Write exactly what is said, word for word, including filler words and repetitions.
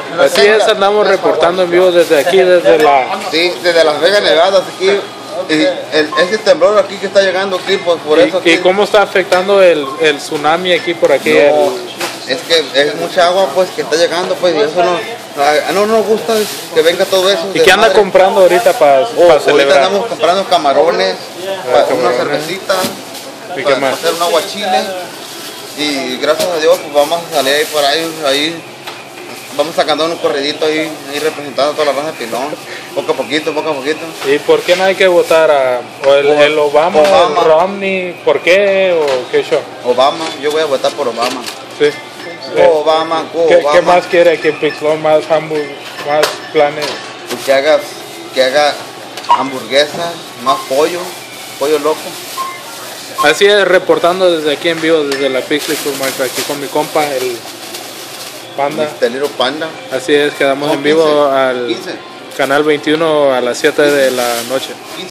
Así es, andamos reportando en vivo desde aquí, desde la... Sí, desde Las Vegas, Nevada, aquí. Y el, ese temblor aquí que está llegando aquí, pues por eso... ¿Y, ¿y cómo está afectando el, el tsunami aquí por aquí? No, el... es que es mucha agua pues que está llegando, pues, y eso no... A no nos gusta que venga todo eso. ¿Y qué anda comprando ahorita para oh, pa celebrar? Ahorita andamos comprando camarones, Ah, pa, una camarones. cervecita, ¿Y para qué más? hacer un aguachile. Y gracias a Dios pues vamos a salir ahí por ahí, ahí vamos sacando un corredito ahí, ahí representando a toda la raza de Pilón, poco a poquito, poco a poquito. ¿Y por qué no hay que votar a o el, el Obama, Obama. el Romney? ¿Por qué o qué show? Obama, yo voy a votar por Obama. Sí. Go Obama, go ¿Qué, Obama. ¿Qué más quiere que Pixlón más hamburg, más planes? Y que haga, que haga hamburguesas, más pollo, pollo loco. Así es, reportando desde aquí en vivo, desde la Pixley Food Market, aquí con mi compa, el Panda. mister Little Panda. Así es, quedamos No, en vivo quince, al quince. canal veintiuno a las siete de la noche.